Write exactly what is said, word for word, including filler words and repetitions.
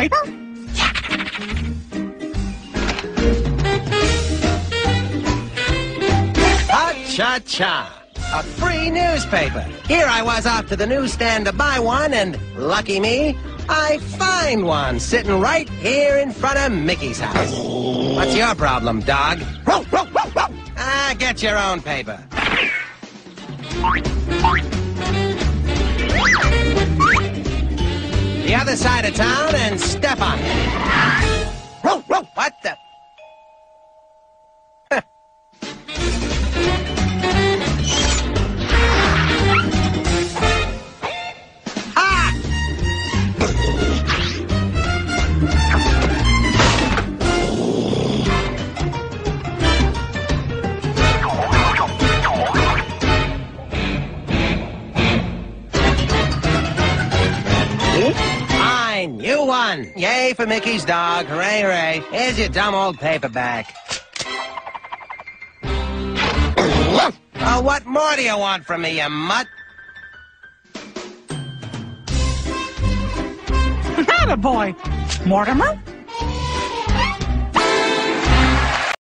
paper? Ha-cha-cha. A free newspaper. Here I was off to the newsstand to buy one, and lucky me, I find one sitting right here in front of Mickey's house. What's your problem, dog? Ah, get your own paper. The other side of town and step on it. What the? You won. Yay for Mickey's dog. Hooray, hooray. Here's your dumb old paperback. Oh, what more do you want from me, you mutt? Attaboy, Mortimer.